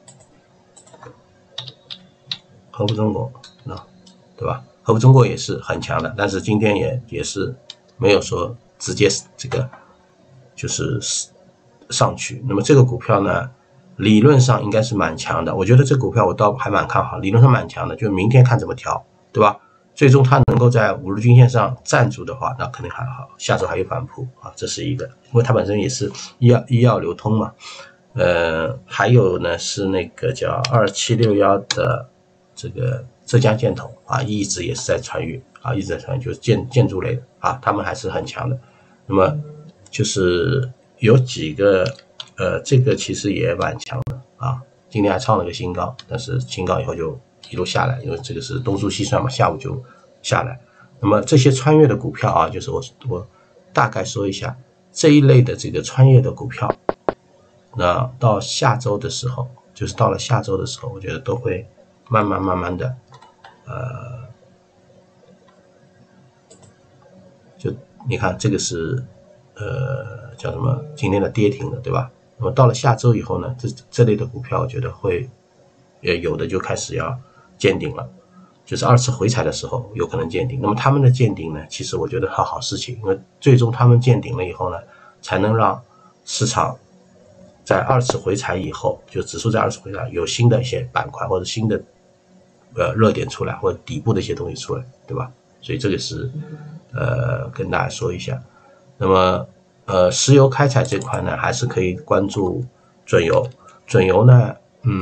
对吧？和富中国也是很强的，但是今天也是没有说直接这个就是上去。那么这个股票呢，理论上应该是蛮强的，我觉得这个股票我倒还蛮看好，理论上蛮强的，就明天看怎么调，对吧？最终它能够在5日均线上站住的话，那肯定还好，下周还有反扑啊，这是一个，因为它本身也是医药流通嘛。还有呢是那个叫2761的这个浙江建投啊，一直也是在穿越啊，一直在穿越，就是建筑类的啊，他们还是很强的。那么就是有几个这个其实也蛮强的啊，今天还创了个新高，但是新高以后就一路下来，因为这个是东数西算嘛，下午就下来。那么这些穿越的股票啊，就是我大概说一下这一类的这个穿越的股票。那到下周的时候，就是到了下周的时候，我觉得都会慢慢的，就你看这个是叫什么？今天的跌停的，对吧？那么到了下周以后呢，这类的股票，我觉得会有的就开始要见顶了，就是二次回踩的时候有可能见顶。那么他们的见顶呢，其实我觉得是好事情，因为最终他们见顶了以后呢，才能让市场在二次回踩以后，就指数在二次回踩有新的一些板块或者新的热点出来，或者底部的一些东西出来，对吧？所以这个是跟大家说一下。那么石油开采这块呢，还是可以关注准油。准油呢，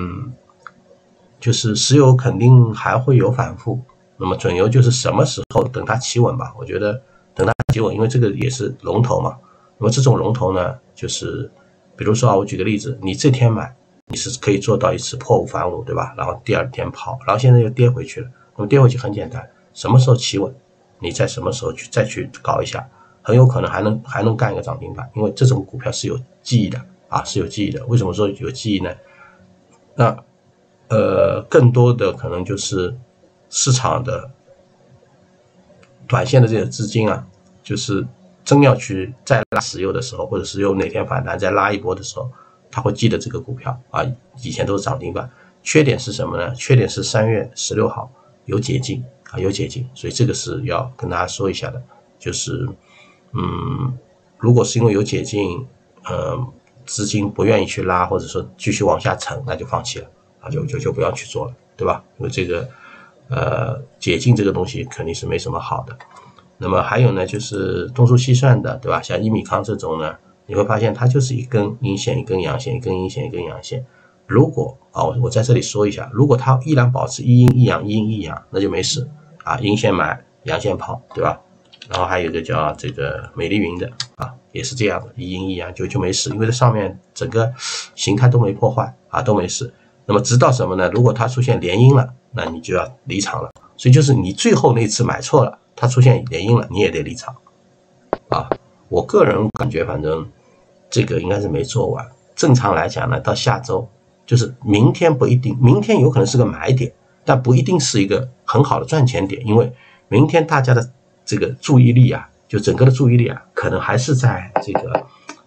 就是石油肯定还会有反复。那么准油就是什么时候等它企稳吧？我觉得等它企稳，因为这个也是龙头嘛。那么这种龙头呢，就是比如说我举个例子，你这天买，你是可以做到一次破5反5，对吧？然后第二天跑，然后现在又跌回去了。那么跌回去很简单，什么时候企稳，你在什么时候再去搞一下。 很有可能还能干一个涨停板，因为这种股票是有记忆的啊，是有记忆的。为什么说有记忆呢？那更多的可能就是市场的短线的这些资金啊，就是真要去再拉石油的时候，或者石油哪天反弹再拉一波的时候，他会记得这个股票啊，以前都是涨停板。缺点是什么呢？缺点是3月16号有解禁啊，有解禁，所以这个是要跟大家说一下的，就是如果是因为有解禁，资金不愿意去拉，或者说继续往下沉，那就放弃了啊，就不要去做了，对吧？因为这个解禁这个东西肯定是没什么好的。那么还有呢，就是东数西算的，对吧？像伊米康这种呢，你会发现它就是一根阴线，一根阳线，一根阴线，一根阳线。如果啊，我在这里说一下，如果它依然保持一阴一阳，一阴一阳，那就没事啊，阴线买，阳线抛，对吧？然后还有一个叫这个美丽云的啊，也是这样的，一阴一阳就没事，因为这上面整个形态都没破坏啊，都没事。那么直到什么呢？如果它出现连阴了，那你就要离场了。所以就是你最后那次买错了，它出现连阴了，你也得离场啊。我个人感觉，反正这个应该是没做完。正常来讲呢，到下周就是明天不一定，明天有可能是个买点，但不一定是一个很好的赚钱点，因为明天大家的这个注意力啊，就整个的注意力啊，可能还是在这个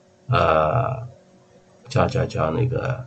叫那个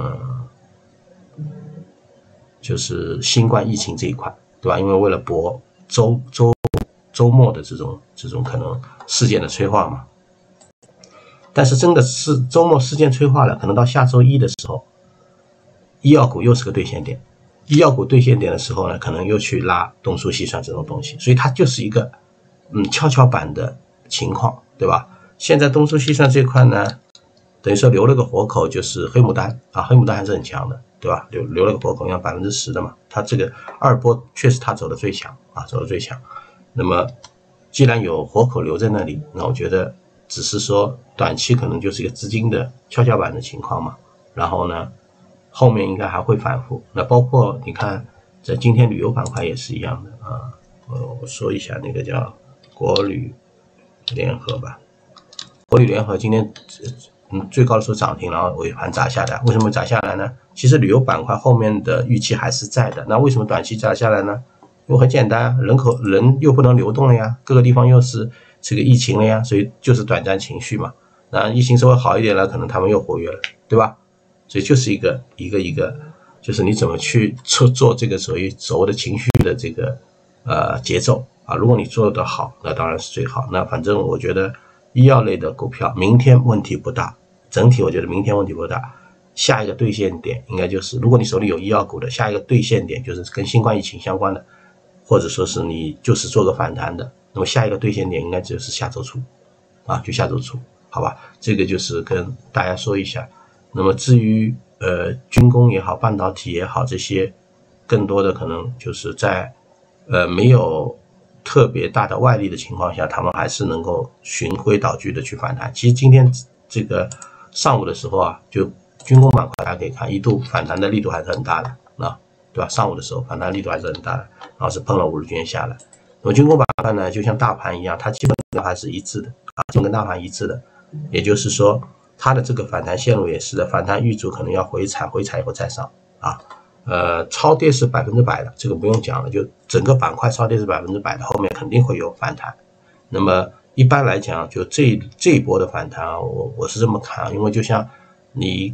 就是新冠疫情这一块，对吧？因为为了博周末的这种可能事件的催化嘛。但是真的是周末事件催化了，可能到下周一的时候，医药股又是个兑现点。医药股兑现点的时候呢，可能又去拉东数西算这种东西，所以它就是一个跷跷板的情况，对吧？现在东数西算这块呢，等于说留了个活口，就是黑牡丹啊，黑牡丹还是很强的，对吧？留了个活口，要10%的嘛，它这个二波确实它走的最强啊，走的最强。那么既然有活口留在那里，那我觉得只是说短期可能就是一个资金的跷跷板的情况嘛，然后呢，后面应该还会反复。那包括你看，在今天旅游板块也是一样的啊。我说一下那个叫国旅联合吧，国旅联合今天最高的时候涨停，然后尾盘砸下来。为什么砸下来呢？其实旅游板块后面的预期还是在的。那为什么短期砸下来呢？因为很简单，人又不能流动了呀，各个地方又是这个疫情了呀，所以就是短暂情绪嘛。那疫情稍微好一点了，可能他们又活跃了，对吧？所以就是一个，就是你怎么去做这个所谓的情绪的这个节奏啊。如果你做得好，那当然是最好。那反正我觉得医药类的股票明天问题不大，整体我觉得明天问题不大。下一个兑现点应该就是，如果你手里有医药股的，下一个兑现点就是跟新冠疫情相关的，或者说是你就是做个反弹的，那么下一个兑现点应该就是下周初啊，就下周初，好吧？这个就是跟大家说一下。那么至于军工也好，半导体也好，这些更多的可能就是在没有特别大的外力的情况下，他们还是能够循规蹈矩的去反弹。其实今天这个上午的时候啊，就军工板块大家可以看，一度反弹的力度还是很大的啊，对吧？上午的时候反弹力度还是很大的，然后是碰了50均下来。那么军工板块呢，就像大盘一样，它基本上还是一致的啊，就跟大盘一致的，也就是说，它的这个反弹线路也是的，反弹预阻可能要回踩以后再上啊。超跌是100%的，这个不用讲了，就整个板块超跌是100%的，后面肯定会有反弹。那么一般来讲，就这一波的反弹啊，我是这么看啊，因为就像你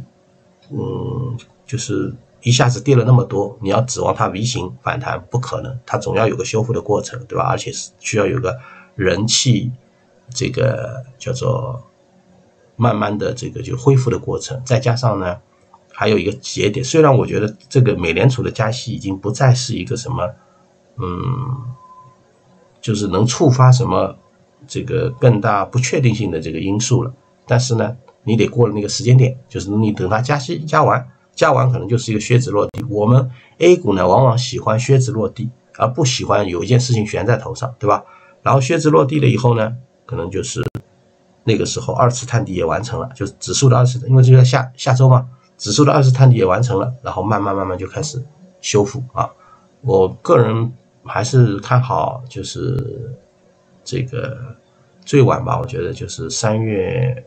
就是一下子跌了那么多，你要指望它 V 型反弹不可能，它总要有个修复的过程，对吧？而且是需要有个人气这个叫做慢慢的这个就恢复的过程，再加上呢还有一个节点，虽然我觉得这个美联储的加息已经不再是一个什么就是能触发什么这个更大不确定性的这个因素了，但是呢你得过了那个时间点，就是你等它加息加完可能就是一个靴子落地。我们 A 股呢往往喜欢靴子落地，而不喜欢有一件事情悬在头上，对吧？然后靴子落地了以后呢，可能就是那个时候二次探底也完成了，就是指数的因为这个下周嘛，指数的二次探底也完成了，然后慢慢就开始修复啊。我个人还是看好就是这个最晚吧，我觉得就是3月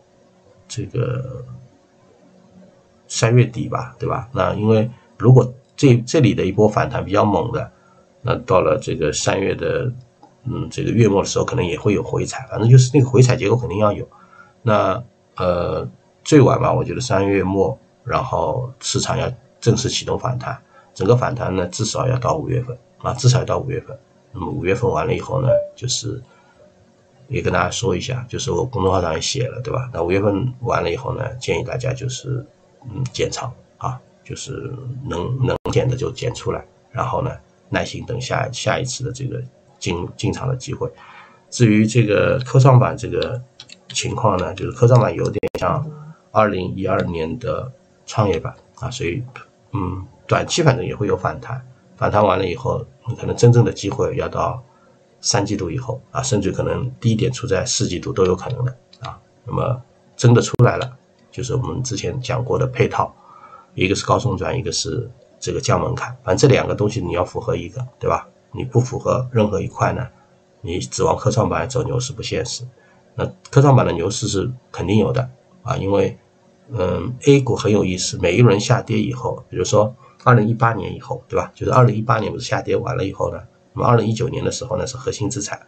底吧，对吧？那因为如果这里的一波反弹比较猛的，那到了这个3月的这个月末的时候，可能也会有回踩，反正就是那个回踩结构肯定要有。那最晚吧，我觉得3月末，然后市场要正式启动反弹，整个反弹呢至少要到5月份啊，至少要到5月份。那么5月份完了以后呢，就是也跟大家说一下，就是我公众号上也写了，对吧？那5月份完了以后呢，建议大家就是减仓啊，就是能减的就减出来，然后呢耐心等下一次的这个进场的机会。至于这个科创板这个情况呢，就是科创板有点像2012年的创业板啊，所以短期反正也会有反弹，反弹完了以后，你可能真正的机会要到3季度以后啊，甚至可能低点出在4季度都有可能的啊。那么真的出来了，就是我们之前讲过的配套，一个是高送转，一个是这个降门槛，反正这两个东西你要符合一个，对吧？你不符合任何一块呢，你指望科创板走牛市不现实。那科创板的牛市是肯定有的啊，因为A 股很有意思，每一轮下跌以后，比如说2018年以后，对吧？就是2018年不是下跌完了以后呢，那么2019年的时候呢是核心资产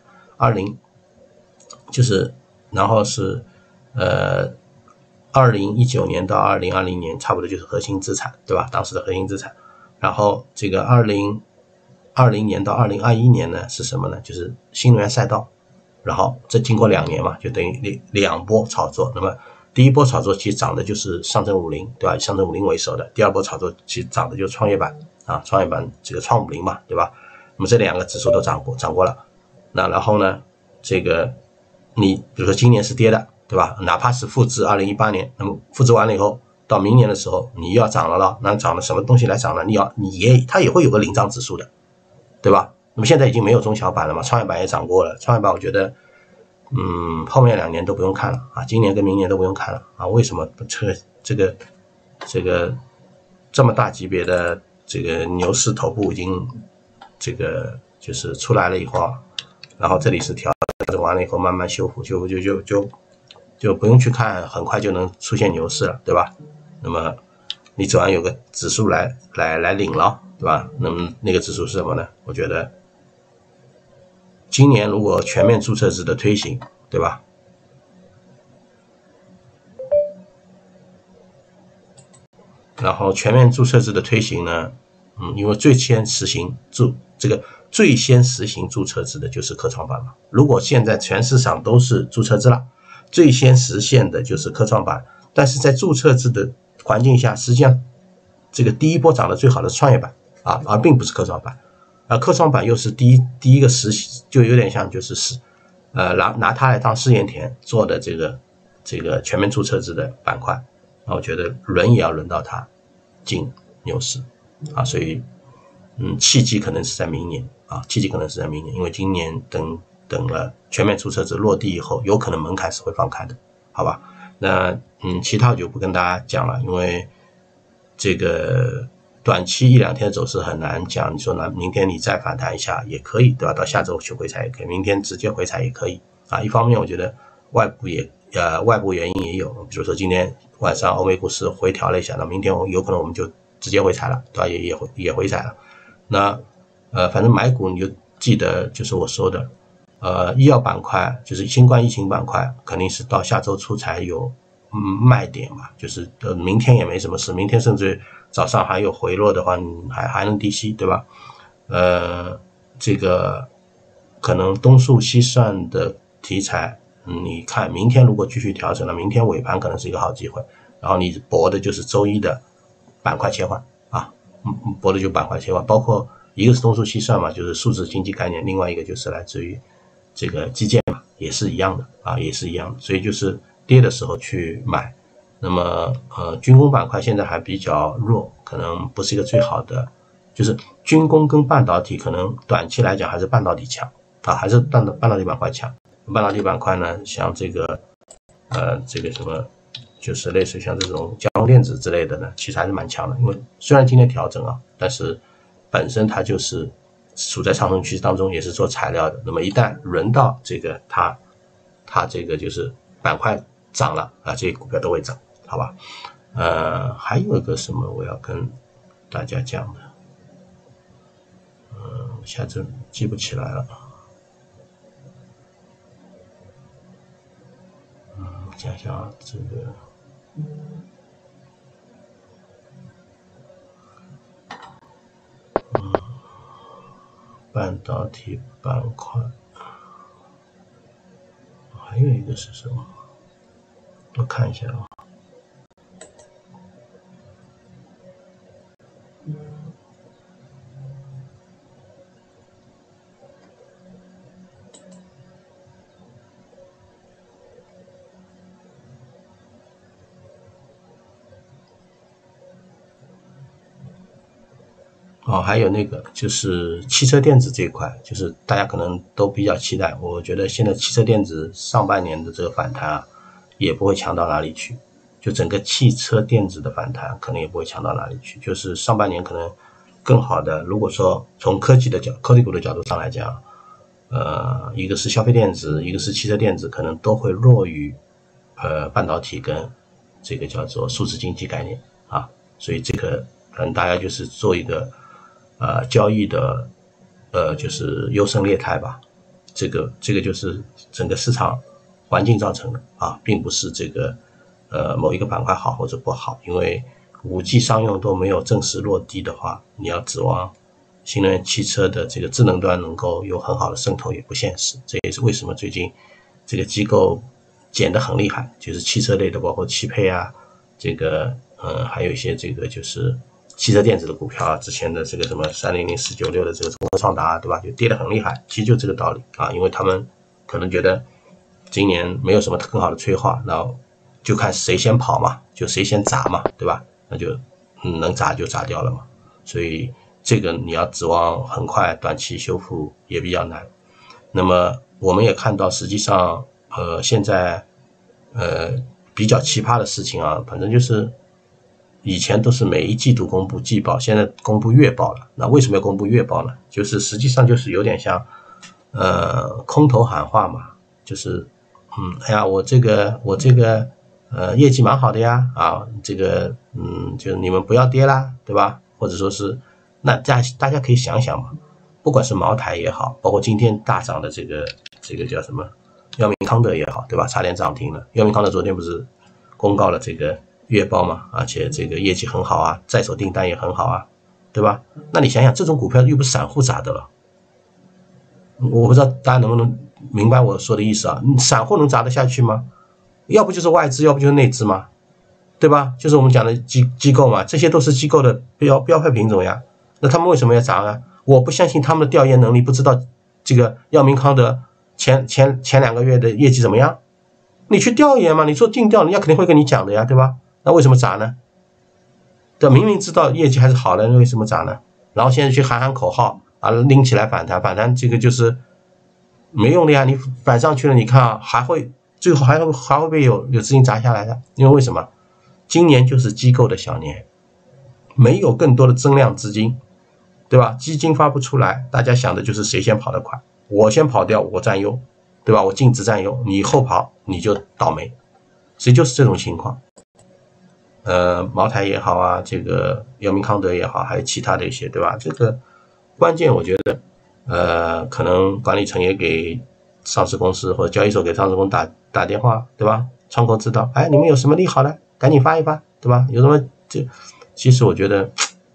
然后是2019年到2020年差不多就是核心资产，对吧？当时的核心资产。然后这个2020年到2021年呢是什么呢？就是新能源赛道。然后这经过2年嘛，就等于两波炒作。那么第一波炒作其实涨的就是上证50，对吧？上证50为首的。第二波炒作其实涨的就是创业板啊，创业板这个创50嘛，对吧？那么这两个指数都涨过了。那然后呢，这个你比如说今年是跌的，对吧？哪怕是复制2018年，那么复制完了以后，到明年的时候你又要涨了，那涨了什么东西来涨呢？它也会有个领涨指数的，对吧？那么现在已经没有中小板了嘛，创业板也涨过了，创业板我觉得后面2年都不用看了啊，今年跟明年都不用看了啊。为什么这个这么大级别的这个牛市头部已经这个就是出来了以后，然后这里是调整完了以后慢慢修复就不用去看，很快就能出现牛市了，对吧？那么你总要有个指数来领了，对吧？那么那个指数是什么呢？我觉得今年如果全面注册制的推行，对吧？然后全面注册制的推行呢，因为最先实行注册制的就是科创板嘛。如果现在全市场都是注册制了，最先实现的就是科创板。但是在注册制的环境下，实际上这个第一波涨得最好的是创业板啊，而并不是科创板。科创板又是第一个实习，就有点像就是拿它来当试验田做的这个全面注册制的板块。那我觉得也要轮到它进牛市啊，所以契机可能是在明年啊，因为今年等了全面注册制落地以后，有可能门槛是会放开的，好吧？那其他我就不跟大家讲了，因为这个短期1-2天的走势很难讲。你说呢？明天你再反弹一下也可以，对吧？到下周去回踩也可以，明天直接回踩也可以啊。一方面我觉得外部原因也有，比如说今天晚上欧美股市回调了一下，那明天有可能我们就直接回踩了，对吧？也回踩了。那反正买股你就记得就是我说的，医药板块就是新冠疫情板块，肯定是到下周初才有卖点嘛，就是明天也没什么事，明天甚至早上还有回落的话，还能低吸，对吧？这个可能东数西算的题材，你看明天如果继续调整了，明天尾盘可能是一个好机会，然后你搏的就是周一的板块切换啊，搏的就板块切换，包括一个是东数西算嘛，就是数字经济概念，另外一个就是来自于这个基建嘛，也是一样的啊，所以就是跌的时候去买。那么军工板块现在还比较弱，可能不是一个最好的，就是军工跟半导体可能短期来讲还是半导体强啊，还是半导体板块强。半导体板块呢，像这个什么，就是类似像这种交通电子之类的呢，其实还是蛮强的。因为虽然今天调整啊，但是本身它就是处在上升趋势当中，也是做材料的。那么一旦轮到这个它它这个就是板块涨了啊，这些股票都会涨，好吧？还有一个什么我要跟大家讲的，一下子记不起来了。想想啊，这个，半导体板块，还有一个是什么？我看一下啊。还有那个就是汽车电子这一块，就是大家可能都比较期待。我觉得现在汽车电子上半年的这个反弹啊，也不会强到哪里去。就整个汽车电子的反弹可能也不会强到哪里去。就是上半年可能更好的，如果说从科技股的角度上来讲，一个是消费电子，一个是汽车电子，可能都会弱于半导体跟这个叫做数字经济概念啊。所以这个可能大家就是做一个交易的就是优胜劣汰吧，这个就是整个市场环境造成的啊，并不是这个某一个板块好或者不好，因为5G 商用都没有正式落地的话，你要指望新能源汽车的这个智能端能够有很好的渗透也不现实。这也是为什么最近这个机构减得很厉害，就是汽车类的，包括汽配啊，这个还有一些这个就是汽车电子的股票啊，之前的这个什么300496的这个中国创达，对吧？就跌得很厉害，其实就这个道理啊，因为他们可能觉得今年没有什么更好的催化，然后就看谁先跑嘛，就谁先砸嘛，对吧？那就能砸就砸掉了嘛。所以这个你要指望很快短期修复也比较难。那么我们也看到，实际上现在比较奇葩的事情啊，反正就是以前都是每一季度公布季报，现在公布月报了。那为什么要公布月报呢？就是实际上就是有点像空头喊话嘛，就是哎呀，我这个业绩蛮好的呀，啊，这个就你们不要跌啦，对吧？或者说是那大家可以想想嘛，不管是茅台也好，包括今天大涨的这个叫什么药明康德也好，对吧？差点涨停了。药明康德昨天不是公告了这个月报嘛，而且这个业绩很好啊，在手订单也很好啊，对吧？那你想想，这种股票又不是散户砸的了，我不知道大家能不能明白我说的意思啊？散户能砸得下去吗？要不就是外资，要不就是内资嘛，对吧？就是我们讲的机构嘛，这些都是机构的标配品种呀。那他们为什么要砸啊？我不相信他们的调研能力，不知道这个药明康德前2个月的业绩怎么样？你去调研嘛，你做尽调，人家肯定会跟你讲的呀，对吧？那为什么砸呢？对，明明知道业绩还是好的，为什么砸呢？然后现在去喊口号啊，拎起来反弹，这个就是没用的呀。你反上去了，你看啊，最后还会不会有资金砸下来的？因为什么？今年就是机构的小年，没有更多的增量资金，对吧？基金发不出来，大家想的就是谁先跑得快，我先跑掉我占优，对吧？我净值占优，你后跑你就倒霉，所以就是这种情况。茅台也好啊，这个药明康德也好，还有其他的一些，对吧？这个关键我觉得可能管理层也给上市公司或者交易所给上市公司打电话，对吧？窗口知道，哎，你们有什么利好的，赶紧发一发，对吧？有什么其实我觉得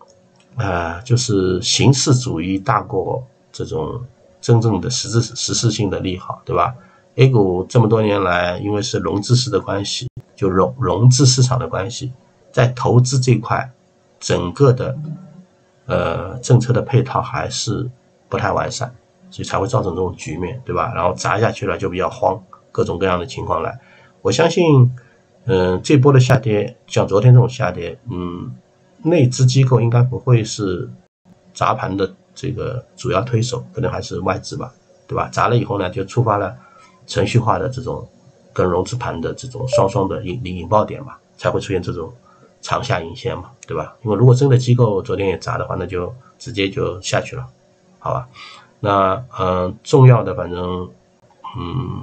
就是形式主义大过这种真正的实质性的利好，对吧？ A 股这么多年来，因为是融资式的关系，就融资市场的关系，在投资这块，整个的政策的配套还是不太完善，所以才会造成这种局面，对吧？然后砸下去了就比较慌，各种各样的情况来。我相信，这波的下跌，像昨天这种下跌，内资机构应该不会是砸盘的这个主要推手，可能还是外资吧，对吧？砸了以后呢，就触发了程序化的这种跟融资盘的这种双的引爆点嘛，才会出现这种长下影线嘛，对吧？因为如果真的机构昨天也砸的话，那就直接就下去了，好吧？那重要的反正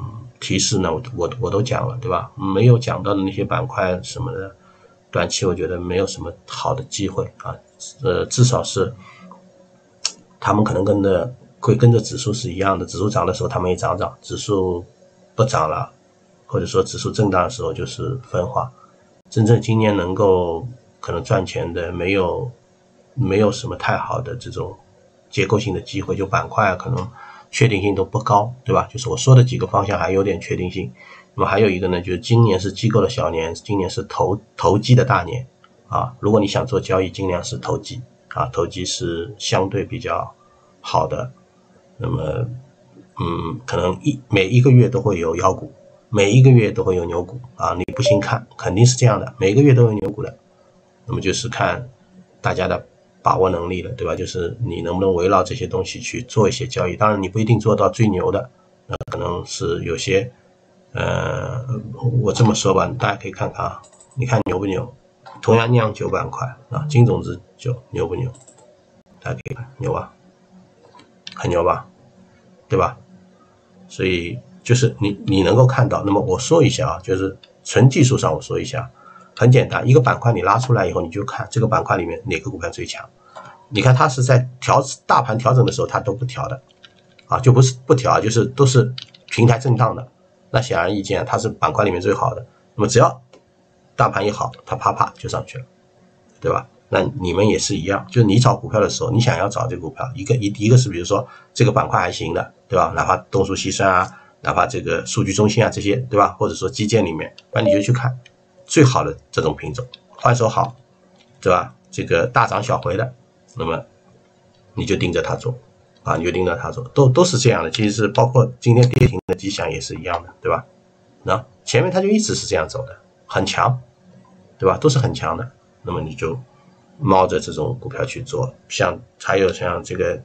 提示呢，我都讲了，对吧？没有讲到的那些板块什么的，短期我觉得没有什么好的机会啊。至少是他们可能会跟着指数是一样的，指数涨的时候他们也涨，指数不涨了，或者说指数震荡的时候就是分化。真正今年能够可能赚钱的没有什么太好的这种结构性的机会，就板块可能确定性都不高，对吧？就是我说的几个方向还有点确定性。那么还有一个呢，就是今年是机构的小年，今年是投机的大年啊。如果你想做交易，尽量是投机啊，投机是相对比较好的。那么可能每一个月都会有妖股，每一个月都会有牛股啊，你不信看，肯定是这样的，每个月都有牛股的。那么就是看大家的把握能力了，对吧？就是你能不能围绕这些东西去做一些交易。当然你不一定做到最牛的，可能是有些我这么说吧，大家可以看看啊，你看牛不牛？同样酿酒板块啊，金种子酒牛不牛？大家可以看牛吧，很牛吧，对吧？所以就是你能够看到。那么我说一下啊，就是纯技术上我说一下，很简单，一个板块你拉出来以后，你就看这个板块里面哪个股票最强。你看它是在大盘调整的时候它都不调的啊，就不是不调，就是都是平台震荡的。那显而易见它是板块里面最好的。那么只要大盘一好，它啪就上去了，对吧？那你们也是一样，就是你找股票的时候，你想要找这个股票，一个是比如说这个板块还行的，对吧？哪怕东数西算啊，哪怕这个数据中心啊这些，对吧？或者说基建里面，那你就去看最好的这种品种，换手好，对吧？这个大涨小回的，那么你就盯着它做啊，你就盯着它做，都是这样的。其实包括今天跌停的迹象也是一样的，对吧？那前面它就一直是这样走的，很强，对吧？都是很强的，那么你就冒着这种股票去做。还有像这个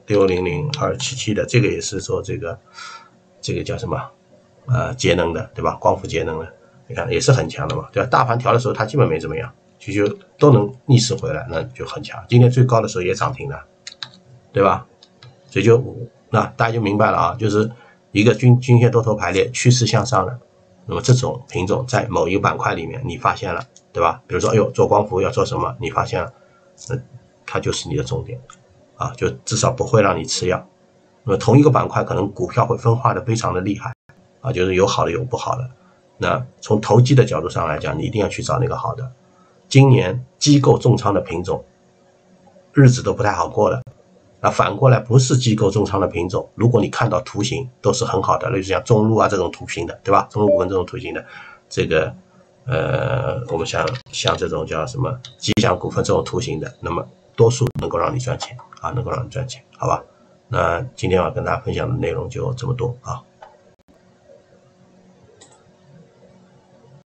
600277的，这个也是做这个叫什么节能的，对吧？光伏节能的，你看也是很强的嘛，对吧？大盘调的时候它基本没怎么样，就都能逆势回来，那就很强。今天最高的时候也涨停了，对吧？所以那大家就明白了啊，就是一个均线多头排列，趋势向上的。那么这种品种在某一个板块里面你发现了，对吧？比如说哎呦做光伏要做什么，你发现了，那它就是你的重点啊，就至少不会让你吃药。那么同一个板块可能股票会分化的非常的厉害啊，就是有好的有不好的。那从投机的角度上来讲，你一定要去找那个好的。今年机构重仓的品种日子都不太好过了，那反过来不是机构重仓的品种，如果你看到图形都是很好的，例如像中路啊这种图形的，对吧？中路股份这种图形的，这个我们像这种叫什么吉祥股份这种图形的，那么多数能够让你赚钱啊，能够让你赚钱，好吧？那今天我跟大家分享的内容就这么多啊。